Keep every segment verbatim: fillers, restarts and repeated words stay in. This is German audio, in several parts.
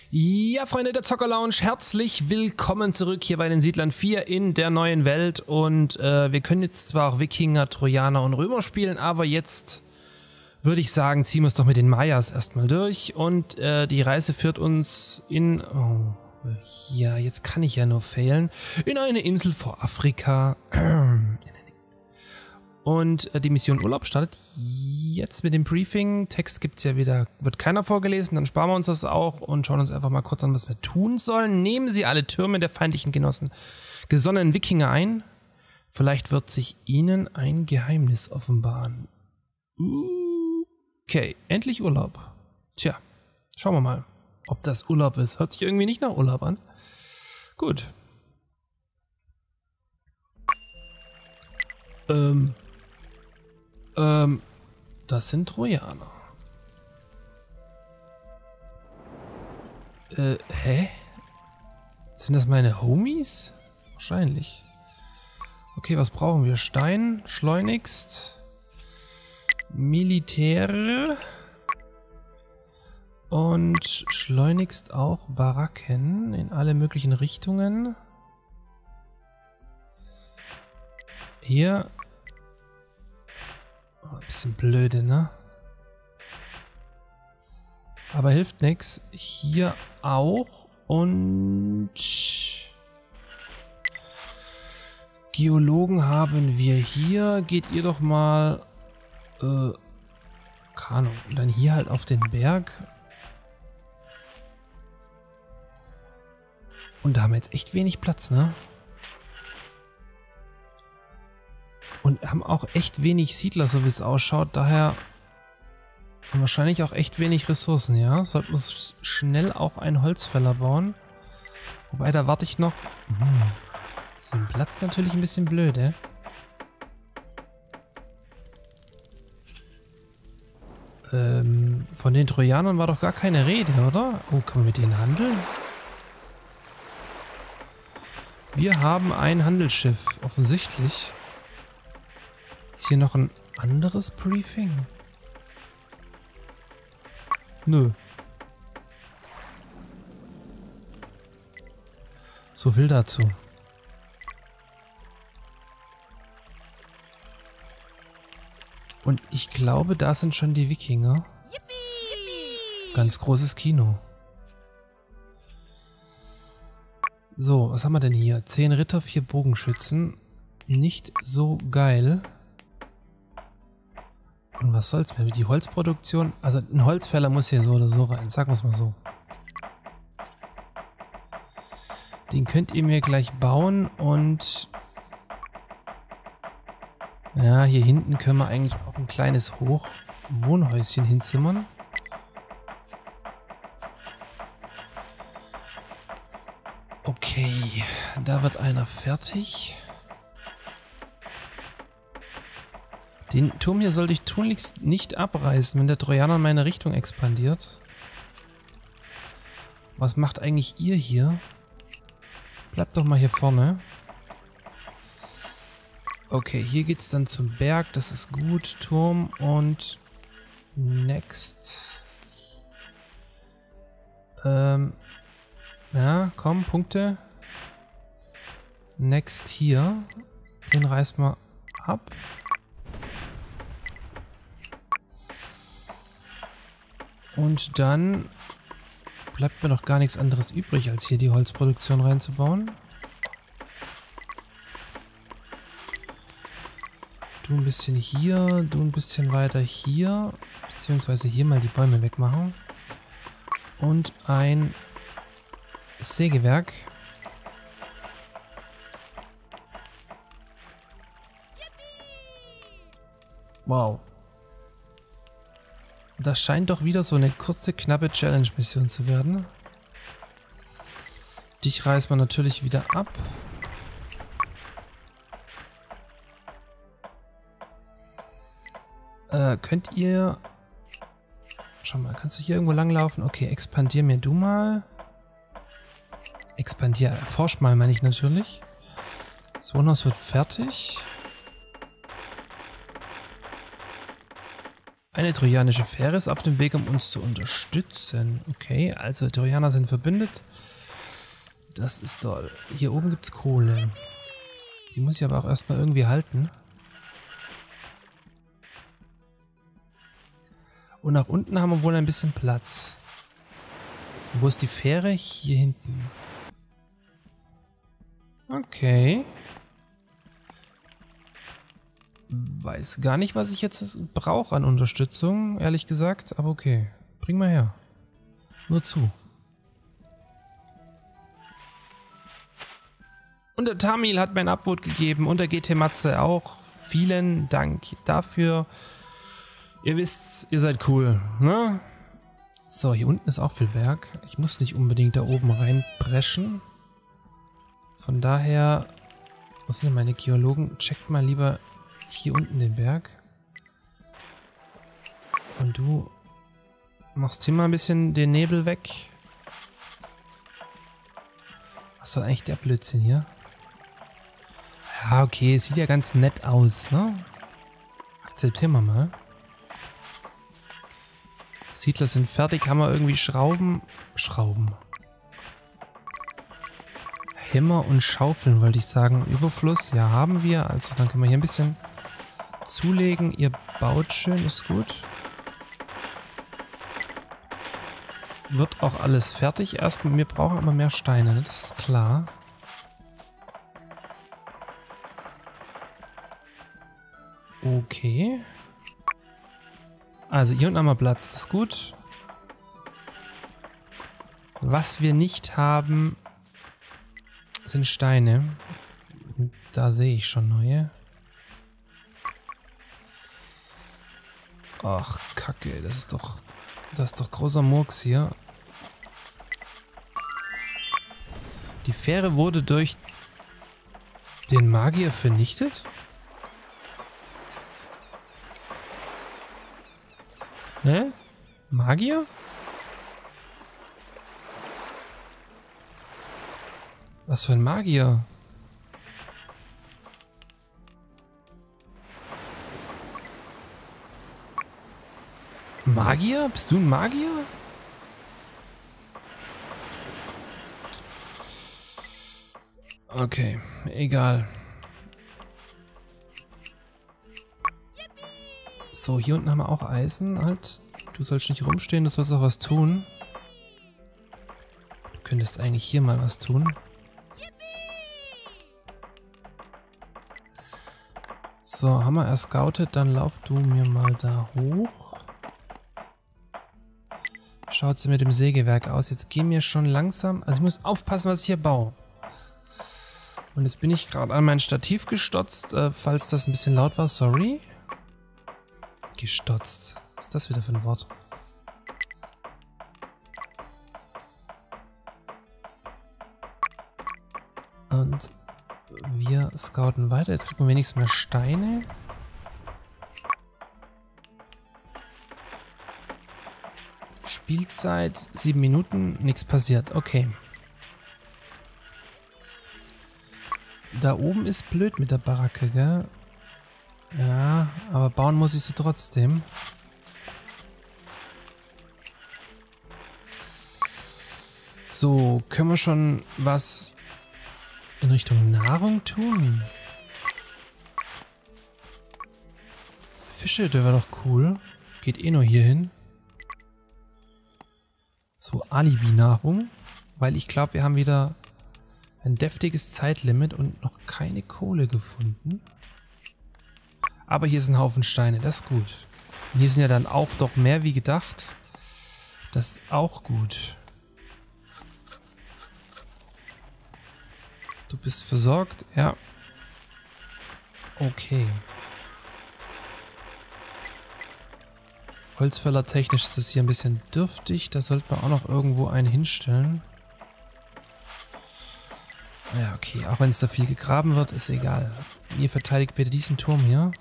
Ja, Freunde der Zocker Lounge, herzlich willkommen zurück hier bei den Siedlern vier in der neuen Welt. Und äh, wir können jetzt zwar auch Wikinger, Trojaner und Römer spielen, aber jetzt würde ich sagen, ziehen wir es doch mit den Mayas erstmal durch. Und äh, die Reise führt uns in... Oh, ja, jetzt kann ich ja nur failen. In eine Insel vor Afrika. Und äh, die Mission Urlaub startet jetzt mit dem Briefing. Text gibt es ja wieder, wird keiner vorgelesen, dann sparen wir uns das auch und schauen uns einfach mal kurz an, was wir tun sollen. Nehmen Sie alle Türme der feindlichen Genossen gesonnenen Wikinger ein. Vielleicht wird sich ihnen ein Geheimnis offenbaren. Okay, endlich Urlaub. Tja, schauen wir mal, ob das Urlaub ist. Hört sich irgendwie nicht nach Urlaub an. Gut. Ähm... Ähm, das sind Trojaner. Äh, hä? Sind das meine Homies? Wahrscheinlich. Okay, was brauchen wir? Stein, schleunigst, Militär und schleunigst auch Baracken in alle möglichen Richtungen. Hier... Oh, ein bisschen blöde, ne? Aber hilft nichts. Hier auch. Und Geologen haben wir hier. Geht ihr doch mal äh, keine Ahnung. Und dann hier halt auf den Berg. Und da haben wir jetzt echt wenig Platz, ne? Und haben auch echt wenig Siedler, so wie es ausschaut. Daher wahrscheinlich auch echt wenig Ressourcen, ja. Sollten wir schnell auch einen Holzfäller bauen. Wobei, da warte ich noch. Hm. So ein Platz natürlich ein bisschen blöd, ey. Ähm, von den Trojanern war doch gar keine Rede, oder? Oh, können wir mit denen handeln? Wir haben ein Handelsschiff, offensichtlich. Ist hier noch ein anderes Briefing? Nö. So viel dazu. Und ich glaube, da sind schon die Wikinger. Ganz großes Kino. So, was haben wir denn hier? Zehn Ritter, vier Bogenschützen. Nicht so geil. Und was soll's mir? Die Holzproduktion, also ein Holzfäller muss hier so oder so rein, sagen wir es mal so. Den könnt ihr mir gleich bauen und ja, hier hinten können wir eigentlich auch ein kleines Hochwohnhäuschen hinzimmern. Okay, da wird einer fertig. Den Turm hier sollte ich tunlichst nicht abreißen, wenn der Trojaner in meine Richtung expandiert. Was macht eigentlich ihr hier? Bleibt doch mal hier vorne. Okay, hier geht's dann zum Berg, das ist gut. Turm und next. Ähm, ja, komm, Punkte. Next hier. Den reißen wir ab. Und dann bleibt mir noch gar nichts anderes übrig, als hier die Holzproduktion reinzubauen. Du ein bisschen hier, du ein bisschen weiter hier, beziehungsweise hier mal die Bäume wegmachen. Und ein Sägewerk. Wow. Das scheint doch wieder so eine kurze, knappe Challenge-Mission zu werden. Dich reißt man natürlich wieder ab. Äh, könnt ihr... Schau mal, kannst du hier irgendwo langlaufen? Okay, expandier mir du mal. Expandier, erforsch mal, meine ich natürlich. Das Wohnhaus wird fertig. Eine trojanische Fähre ist auf dem Weg, um uns zu unterstützen. Okay, also Trojaner sind verbündet. Das ist toll. Hier oben gibt es Kohle. Die muss ich aber auch erstmal irgendwie halten. Und nach unten haben wir wohl ein bisschen Platz. Wo ist die Fähre? Hier hinten. Okay. Weiß gar nicht, was ich jetzt brauche an Unterstützung, ehrlich gesagt. Aber okay. Bring mal her. Nur zu. Und der Tamil hat mir ein Upvote gegeben und der G T Matze auch. Vielen Dank dafür. Ihr wisst, ihr seid cool, ne? So, hier unten ist auch viel Berg. Ich muss nicht unbedingt da oben reinpreschen. Von daher, wo sind denn meine Geologen? Checkt mal lieber hier unten den Berg. Und du machst hier mal ein bisschen den Nebel weg. Was soll eigentlich der Blödsinn hier? Ja, okay, sieht ja ganz nett aus, ne? Akzeptieren wir mal. Siedler sind fertig, haben wir irgendwie Schrauben. Schrauben. Hämmer und Schaufeln, wollte ich sagen. Überfluss, ja, haben wir. Also dann können wir hier ein bisschen zulegen. Ihr baut schön, ist gut. Wird auch alles fertig. Erstmal, wir brauchen immer mehr Steine, ne? Das ist klar. Okay. Also hier unten haben wir Platz, das ist gut. Was wir nicht haben, sind Steine. Und da sehe ich schon neue. Ach, Kacke, das ist doch, das ist doch großer Murks hier. Die Fähre wurde durch den Magier vernichtet? Hä? Magier? Was für ein Magier? Magier? Bist du ein Magier? Okay, egal. So, hier unten haben wir auch Eisen. Halt, du sollst nicht rumstehen, du sollst auch was tun. Du könntest eigentlich hier mal was tun. So, haben wir erscoutet, dann lauf du mir mal da hoch. Schaut sie mit dem Sägewerk aus. Jetzt gehen wir schon langsam. Also ich muss aufpassen, was ich hier baue. Und jetzt bin ich gerade an mein Stativ gestotzt, äh, falls das ein bisschen laut war. Sorry. Gestotzt. Was ist das wieder für ein Wort? Und wir scouten weiter. Jetzt kriegen wir wenigstens mehr Steine. Spielzeit sieben Minuten, nichts passiert. Okay. Da oben ist blöd mit der Baracke, gell? Ja, aber bauen muss ich sie trotzdem. So, können wir schon was in Richtung Nahrung tun? Fische, der wäre doch cool. Geht eh nur hier hin. So, Alibi-Nahrung. Weil ich glaube, wir haben wieder ein deftiges Zeitlimit und noch keine Kohle gefunden. Aber hier ist ein Haufen Steine, das ist gut. Und hier sind ja dann auch doch mehr wie gedacht. Das ist auch gut. Du bist versorgt? Ja. Okay. Holzfäller technisch ist das hier ein bisschen dürftig. Da sollte man auch noch irgendwo einen hinstellen. Ja, okay. Auch wenn es da viel gegraben wird, ist egal. Ihr verteidigt bitte diesen Turm hier.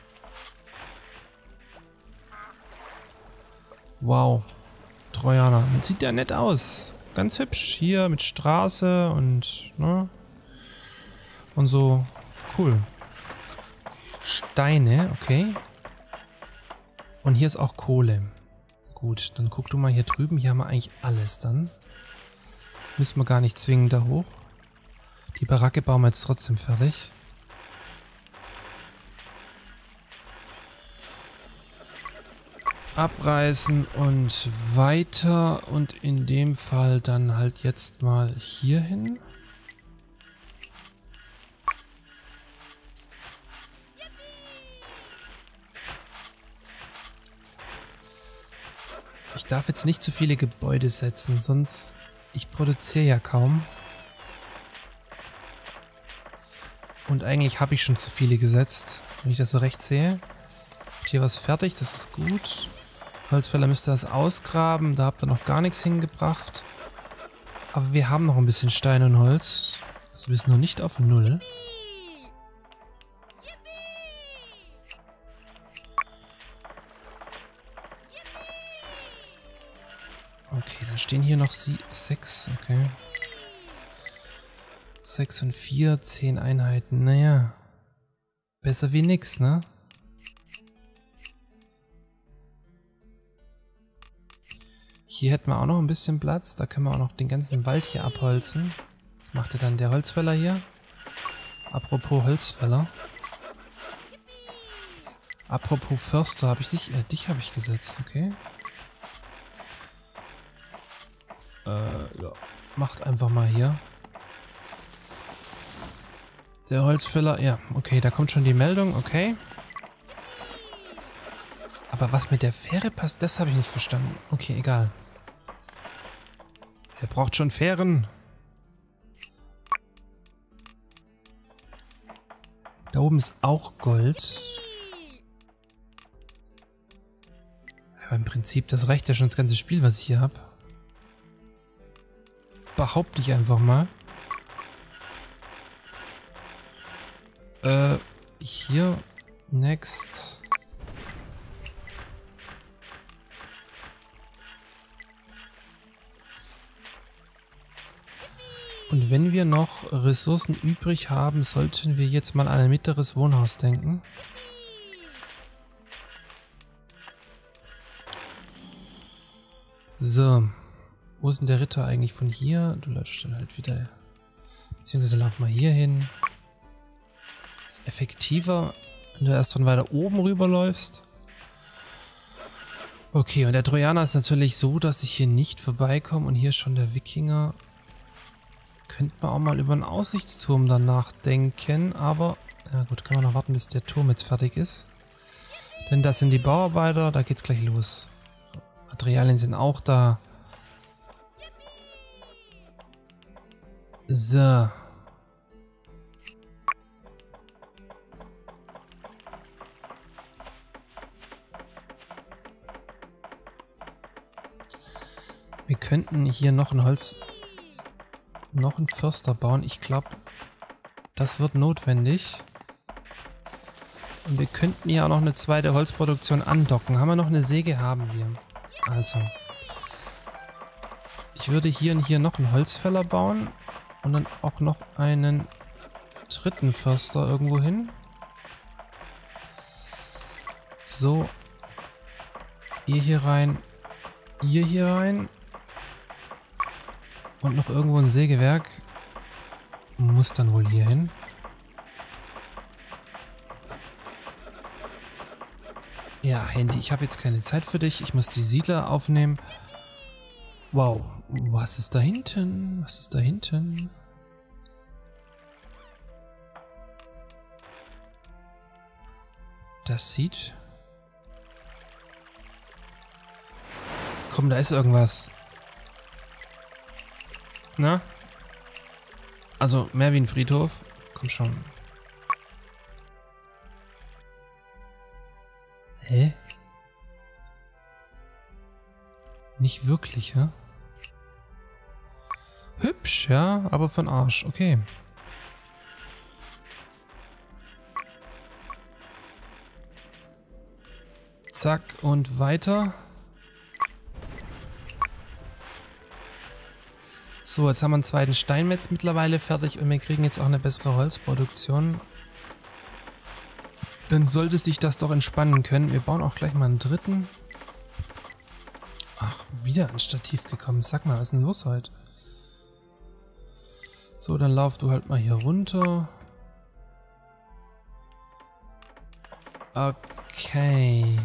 Wow. Trojaner. Das sieht ja nett aus. Ganz hübsch. Hier mit Straße und, ne? Und so. Cool. Steine, okay. Und hier ist auch Kohle. Gut, dann guck du mal hier drüben. Hier haben wir eigentlich alles dann. Müssen wir gar nicht zwingend da hoch. Die Baracke bauen wir jetzt trotzdem fertig. Abreißen und weiter. Und in dem Fall dann halt jetzt mal hier hin. Ich darf jetzt nicht zu viele Gebäude setzen, sonst... Ich produziere ja kaum. Und eigentlich habe ich schon zu viele gesetzt, wenn ich das so recht sehe. Hier was fertig, das ist gut. Holzfäller müsste das ausgraben, da habt ihr noch gar nichts hingebracht. Aber wir haben noch ein bisschen Stein und Holz. Also wir sind noch nicht auf Null. Okay, dann stehen hier noch sie sechs, okay. Sechs und vier, zehn Einheiten, naja. Besser wie nix, ne? Hier hätten wir auch noch ein bisschen Platz, da können wir auch noch den ganzen Wald hier abholzen. Was macht denn dann der Holzfäller hier? Apropos Holzfäller. Apropos Förster, habe ich dich, äh, dich habe ich gesetzt, okay. Äh, ja. Macht einfach mal hier. Der Holzfäller, ja, okay, da kommt schon die Meldung, okay. Aber was mit der Fähre passt, das habe ich nicht verstanden. Okay, egal. Er braucht schon Fähren. Da oben ist auch Gold. Aber im Prinzip, das reicht ja schon das ganze Spiel, was ich hier habe. Behaupte ich einfach mal. Äh, hier, next. Und wenn wir noch Ressourcen übrig haben, sollten wir jetzt mal an ein mittleres Wohnhaus denken. So. Wo ist denn der Ritter eigentlich von hier? Du läufst dann halt wieder. Beziehungsweise lauf mal hier hin. Ist effektiver, wenn du erst von weiter oben rüberläufst. Okay, und der Trojaner ist natürlich so, dass ich hier nicht vorbeikomme. Und hier ist schon der Wikinger. Könnte man auch mal über einen Aussichtsturm dann nachdenken. Aber, ja gut, kann man noch warten, bis der Turm jetzt fertig ist. Denn das sind die Bauarbeiter, da geht's gleich los. Materialien sind auch da. So. Wir könnten hier noch ein Holz, noch einen Förster bauen. Ich glaube, das wird notwendig. Und wir könnten hier auch noch eine zweite Holzproduktion andocken. Haben wir noch eine Säge? Haben wir. Also. Ich würde hier und hier noch einen Holzfäller bauen. Und dann auch noch einen dritten Förster irgendwo hin. So. Ihr hier rein. Ihr hier rein. Und noch irgendwo ein Sägewerk. Muss dann wohl hier hin. Ja, Handy, ich habe jetzt keine Zeit für dich. Ich muss die Siedler aufnehmen. Wow. Was ist da hinten? Was ist da hinten? Das sieht... Komm, da ist irgendwas. Na? Also, mehr wie ein Friedhof. Komm schon. Hä? Nicht wirklich, hä? Hübsch, ja, aber von Arsch. Okay. Zack und weiter. So, jetzt haben wir einen zweiten Steinmetz mittlerweile fertig und wir kriegen jetzt auch eine bessere Holzproduktion. Dann sollte sich das doch entspannen können. Wir bauen auch gleich mal einen dritten. Ach, wieder ein Stativ gekommen. Sag mal, was ist denn los heute? So, dann lauf du halt mal hier runter. Okay.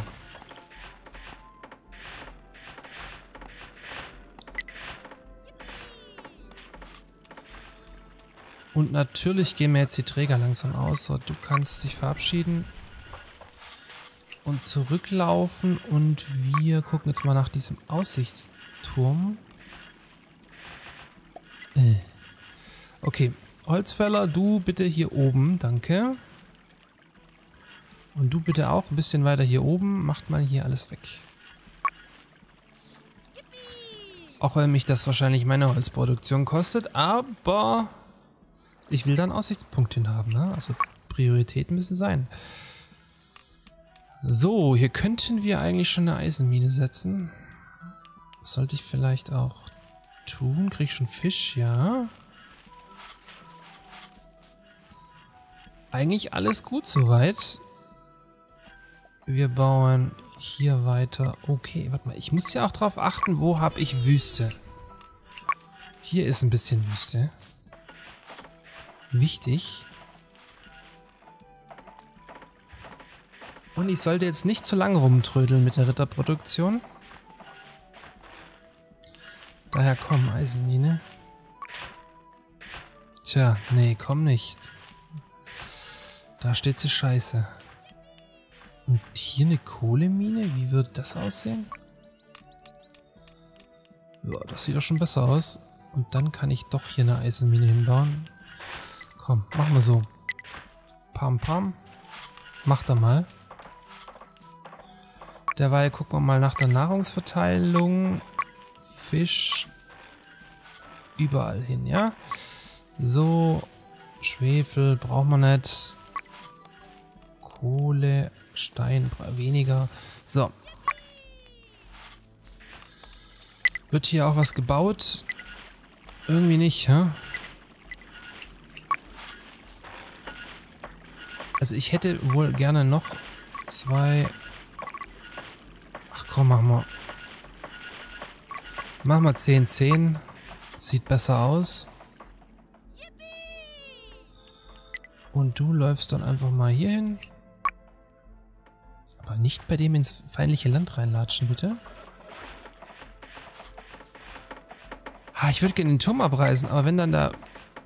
Und natürlich gehen mir jetzt die Träger langsam aus. So, du kannst dich verabschieden und zurücklaufen. Und wir gucken jetzt mal nach diesem Aussichtsturm. Äh. Okay, Holzfäller, du bitte hier oben, danke. Und du bitte auch ein bisschen weiter hier oben. Macht mal hier alles weg. Auch wenn mich das wahrscheinlich meine Holzproduktion kostet, aber ich will da einen Aussichtspunkt hin haben, ne? Also Prioritäten müssen sein. So, hier könnten wir eigentlich schon eine Eisenmine setzen. Das sollte ich vielleicht auch tun. Krieg ich schon Fisch, ja. Eigentlich alles gut soweit. Wir bauen hier weiter. Okay, warte mal. Ich muss ja auch drauf achten, wo habe ich Wüste. Hier ist ein bisschen Wüste. Wichtig. Und ich sollte jetzt nicht zu lange rumtrödeln mit der Ritterproduktion. Daher komm, Eisenmine. Tja, nee, komm nicht. Da steht sie scheiße. Und hier eine Kohlemine? Wie würde das aussehen? Ja, das sieht doch schon besser aus. Und dann kann ich doch hier eine Eisenmine hinbauen. Komm, machen wir so. Pam, pam. Macht er mal. Derweil gucken wir mal nach der Nahrungsverteilung. Fisch. Überall hin, ja? So. Schwefel braucht man nicht. Kohle, Stein weniger. So. Wird hier auch was gebaut? Irgendwie nicht, hä? Also ich hätte wohl gerne noch zwei... Ach komm, mach mal. Mach mal zehn, zehn. Sieht besser aus. Und du läufst dann einfach mal hier hin. Aber nicht bei dem ins feindliche Land reinlatschen, bitte. Ah, ich würde gerne den Turm abreißen, aber wenn dann da...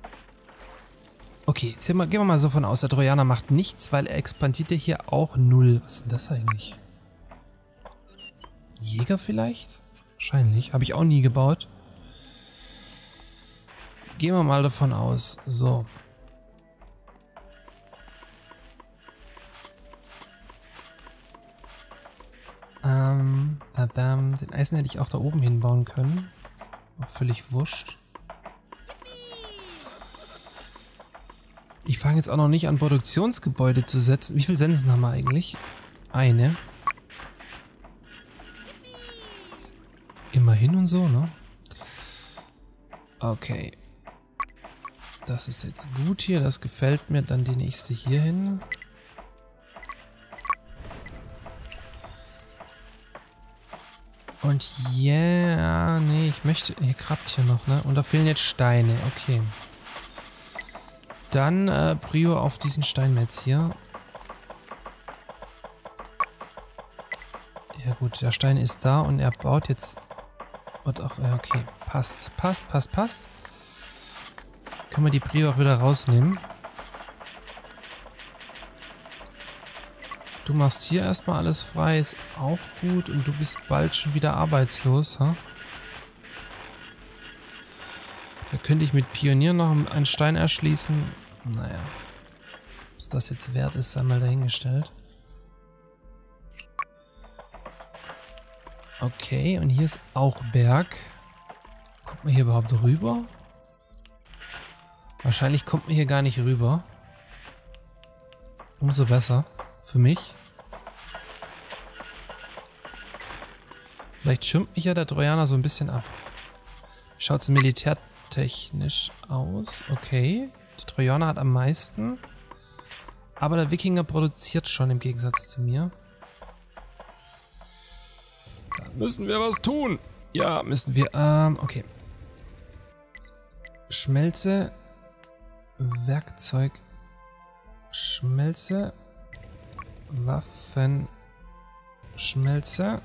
Okay, jetzt gehen wir mal so von aus, der Trojaner macht nichts, weil er expandiert ja hier auch null. Was ist denn das eigentlich? Jäger vielleicht? Wahrscheinlich. Habe ich auch nie gebaut. Gehen wir mal davon aus. So. Ähm, badam. Den Eisen hätte ich auch da oben hinbauen können. Auch völlig wurscht. Ich fange jetzt auch noch nicht an, Produktionsgebäude zu setzen. Wie viele Sensen haben wir eigentlich? Eine. Immerhin und so, ne? Okay. Das ist jetzt gut hier. Das gefällt mir. Dann die nächste hier hin. Und ja, yeah, nee, ich möchte... Hier krabbt hier noch, ne? Und da fehlen jetzt Steine. Okay. Dann äh, Prio auf diesen Steinmetz hier. Ja gut, der Stein ist da und er baut jetzt... Und auch, ja, okay, passt, passt, passt, passt. Können wir die Prio auch wieder rausnehmen. Du machst hier erstmal alles frei, ist auch gut. Und du bist bald schon wieder arbeitslos, ha? Da könnte ich mit Pionier noch einen Stein erschließen. Naja. Was das jetzt wert ist, sei mal dahingestellt. Okay, und hier ist auch Berg. Kommt man hier überhaupt rüber? Wahrscheinlich kommt man hier gar nicht rüber. Umso besser. Für mich. Vielleicht schirmt mich ja der Trojaner so ein bisschen ab. Schaut es militärtechnisch aus. Okay. Der Trojaner hat am meisten. Aber der Wikinger produziert schon im Gegensatz zu mir. Da müssen wir was tun. Ja, müssen wir. Ähm, okay. Schmelze. Werkzeug. Schmelze. Waffen. Schmelze.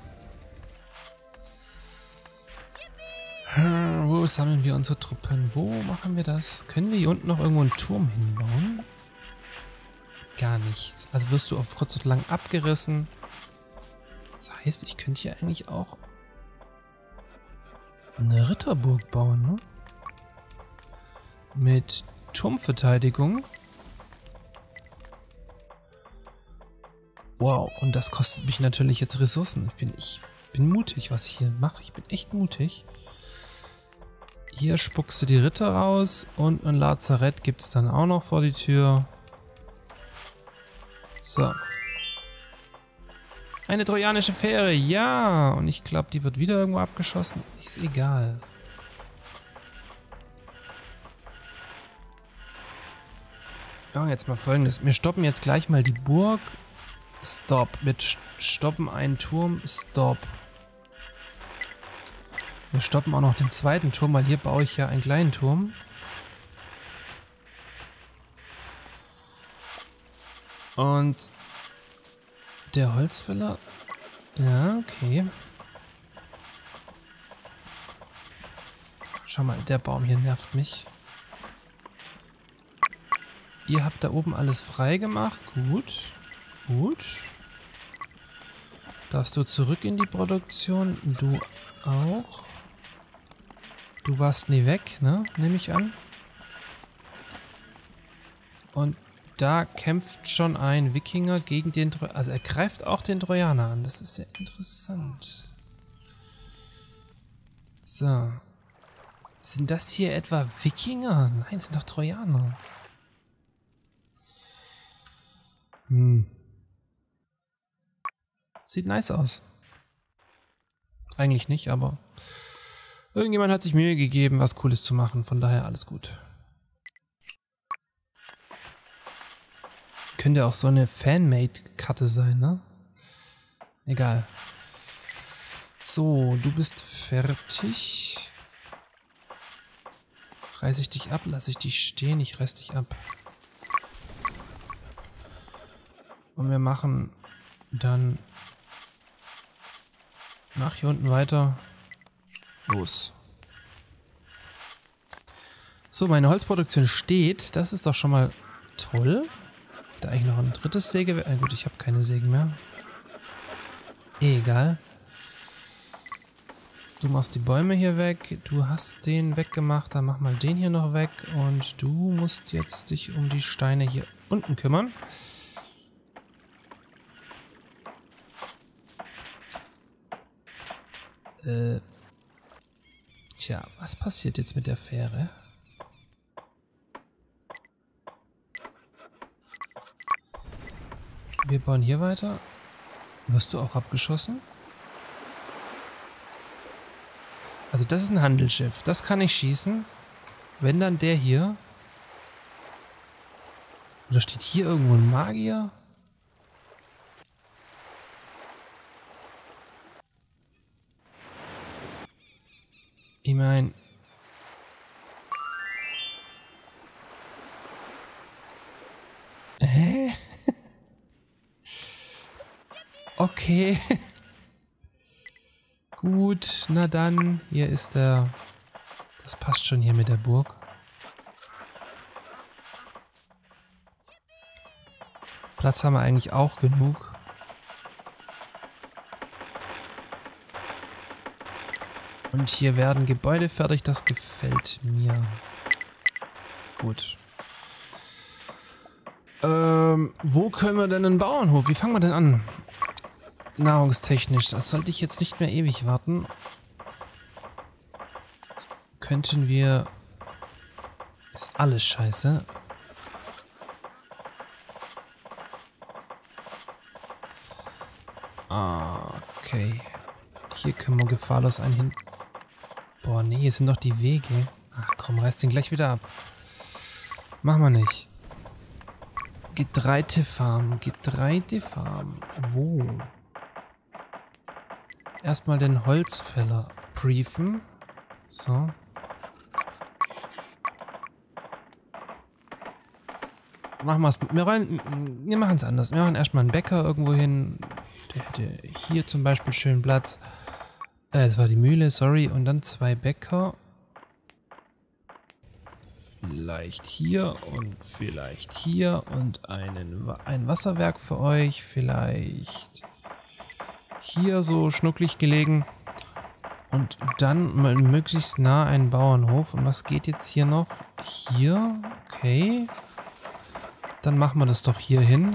Hm, wo sammeln wir unsere Truppen? Wo machen wir das? Können wir hier unten noch irgendwo einen Turm hinbauen? Gar nichts. Also wirst du auf kurz und lang abgerissen. Das heißt, ich könnte hier eigentlich auch eine Ritterburg bauen, ne? Mit Turmverteidigung. Wow, und das kostet mich natürlich jetzt Ressourcen. Ich bin, ich bin mutig, was ich hier mache. Ich bin echt mutig. Hier spuckst du die Ritter raus und ein Lazarett gibt es dann auch noch vor die Tür. So. Eine trojanische Fähre, ja. Und ich glaube, die wird wieder irgendwo abgeschossen. Ist egal. Ja, jetzt mal Folgendes. Wir stoppen jetzt gleich mal die Burg. Stop. Wir stoppen einen Turm. Stop. Wir stoppen auch noch den zweiten Turm, weil hier baue ich ja einen kleinen Turm. Und der Holzfäller. Ja, okay. Schau mal, der Baum hier nervt mich. Ihr habt da oben alles frei gemacht. Gut. Gut. Darfst du zurück in die Produktion? Du auch. Du warst nie weg, ne? Nehme ich an. Und da kämpft schon ein Wikinger gegen den Trojaner. Also er greift auch den Trojaner an. Das ist sehr interessant. So. Sind das hier etwa Wikinger? Nein, das sind doch Trojaner. Hm. Sieht nice aus. Eigentlich nicht, aber irgendjemand hat sich Mühe gegeben, was Cooles zu machen. Von daher alles gut. Könnte auch so eine Fanmade-Karte sein, ne? Egal. So, du bist fertig. Reiß ich dich ab? Lass ich dich stehen? Ich reiß dich ab. Und wir machen dann nach hier unten weiter. Los. So, meine Holzproduktion steht. Das ist doch schon mal toll. Da eigentlich noch ein drittes Sägewerk. Ah, gut, ich habe keine Sägen mehr. Egal. Du machst die Bäume hier weg. Du hast den weggemacht. Dann mach mal den hier noch weg. Und du musst jetzt dich um die Steine hier unten kümmern. Äh. Tja, was passiert jetzt mit der Fähre? Wir bauen hier weiter. Wirst du auch abgeschossen? Also das ist ein Handelsschiff. Das kann ich schießen. Wenn dann der hier. Oder steht hier irgendwo ein Magier? Ich meine... Hä? Okay. Gut, na dann. Hier ist der... Das passt schon hier mit der Burg. Platz haben wir eigentlich auch genug. Und hier werden Gebäude fertig, das gefällt mir. Gut. Ähm, wo können wir denn einen Bauernhof? Wie fangen wir denn an? Nahrungstechnisch, das sollte ich jetzt nicht mehr ewig warten. Könnten wir... Ist alles scheiße. Ah, okay. Hier können wir gefahrlos einen hin... Boah, nee, hier sind doch die Wege. Ach komm, reiß den gleich wieder ab. Machen wir nicht. Getreidefarm, Getreidefarm. Wo? Erstmal den Holzfäller briefen. So. Machen wir es. Wir, wir machen es anders. Wir machen erstmal einen Bäcker irgendwo hin. Der hätte hier zum Beispiel schön Platz. Äh, das war die Mühle, sorry. Und dann zwei Bäcker. Vielleicht hier und vielleicht hier. Und einen, ein Wasserwerk für euch. Vielleicht hier so schnucklig gelegen. Und dann mal möglichst nah einen Bauernhof. Und was geht jetzt hier noch? Hier. Okay. Dann machen wir das doch hier hin.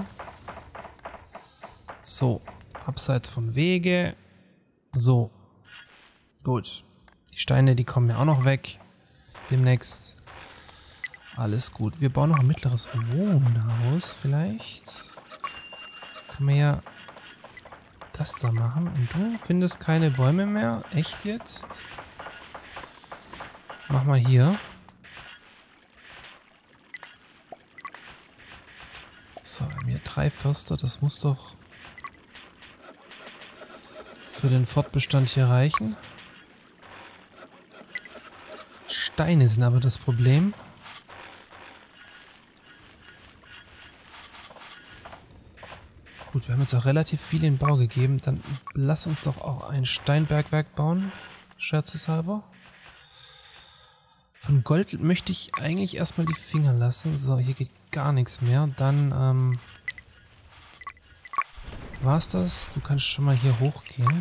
So. Abseits vom Wege. So. Gut. Die Steine, die kommen ja auch noch weg. Demnächst. Alles gut. Wir bauen noch ein mittleres Wohnhaus vielleicht. Können wir ja das da machen. Und du findest keine Bäume mehr? Echt jetzt? Mach mal hier. So, wir haben hier drei Förster. Das muss doch für den Fortbestand hier reichen. Steine sind aber das Problem. Gut, wir haben jetzt auch relativ viel in den Bau gegeben. Dann lass uns doch auch ein Steinbergwerk bauen. Scherzeshalber. Von Gold möchte ich eigentlich erstmal die Finger lassen. So, hier geht gar nichts mehr. Dann, ähm... war's das? Du kannst schon mal hier hochgehen.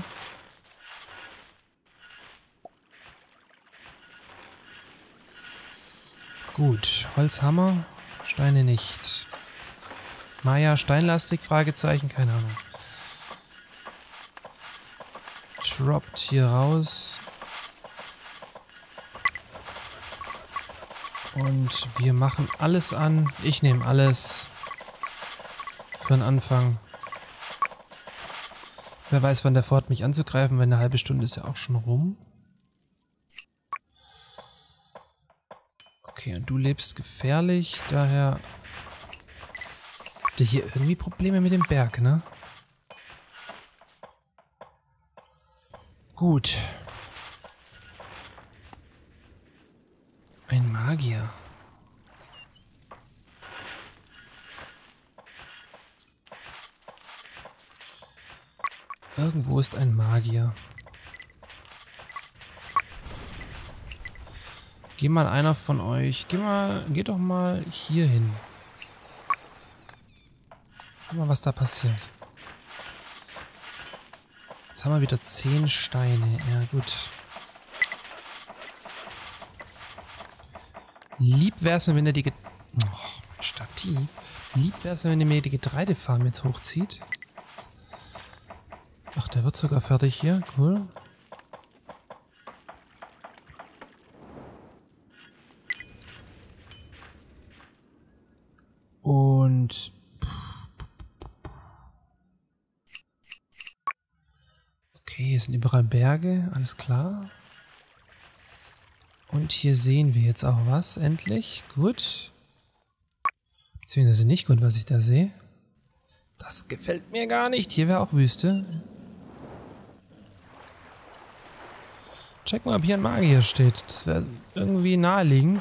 Gut, Holzhammer, Steine nicht. Maya, steinlastig? Fragezeichen, keine Ahnung. Droppt hier raus. Und wir machen alles an. Ich nehme alles. Für den Anfang. Wer weiß, wann der vorhat, mich anzugreifen, wenn eine halbe Stunde ist ja auch schon rum. Okay, und du lebst gefährlich, daher... Habt ihr hier irgendwie Probleme mit dem Berg, ne? Gut. Ein Magier. Irgendwo ist ein Magier. Geh mal einer von euch. Geh mal, geh doch mal hier hin. Guck mal, was da passiert. Jetzt haben wir wieder zehn Steine. Ja, gut. Lieb wär's, wenn er die... Get oh, Stativ. Lieb wär's, wenn er mir die Getreidefarm jetzt hochzieht. Ach, der wird sogar fertig hier. Cool. Und... Okay, hier sind überall Berge. Alles klar. Und hier sehen wir jetzt auch was. Endlich. Gut. Beziehungsweise nicht gut, was ich da sehe. Das gefällt mir gar nicht. Hier wäre auch Wüste. Check mal, ob hier ein Magier steht. Das wäre irgendwie naheliegend.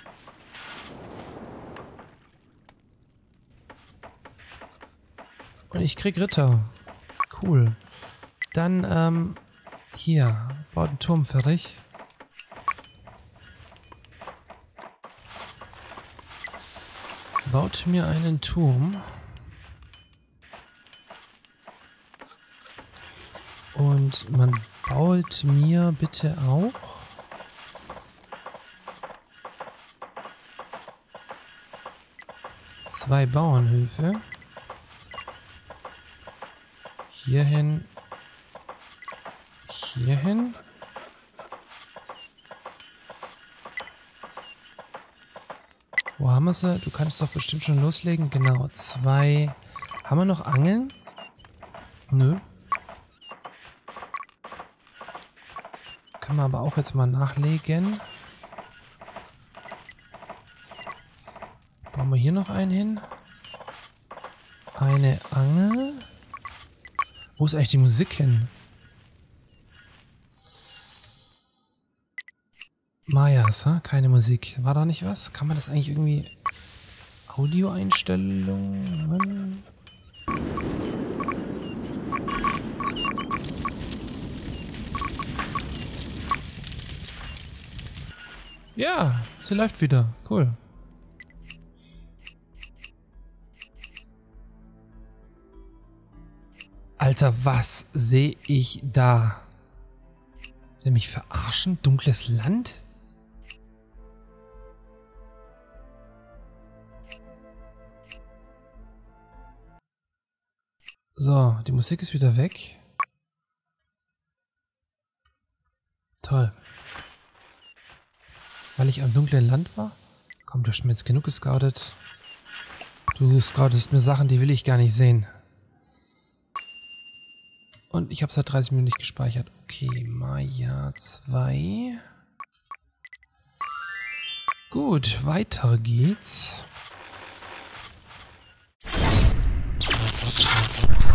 Und ich krieg Ritter. Cool. Dann, ähm, hier. Baut einen Turm fertig. Baut mir einen Turm. Und man baut mir bitte auch zwei Bauernhöfe. Hierhin. Hierhin. Wo haben wir sie? Du kannst doch bestimmt schon loslegen. Genau, zwei. Haben wir noch Angeln? Nö. Können wir aber auch jetzt mal nachlegen. Bauen wir hier noch einen hin. Eine Angel. Wo ist eigentlich die Musik hin? Mayas, ha? Keine Musik. War da nicht was? Kann man das eigentlich irgendwie... Audioeinstellungen... Ja, sie läuft wieder. Cool. Alter, was sehe ich da? Will mich verarschen? Dunkles Land? So, die Musik ist wieder weg. Toll. Weil ich am dunklen Land war? Komm, du hast mir jetzt genug gescoutet. Du scoutest mir Sachen, die will ich gar nicht sehen. Und ich habe seit dreißig Minuten nicht gespeichert. Okay, Maya zwei. Gut, weiter geht's.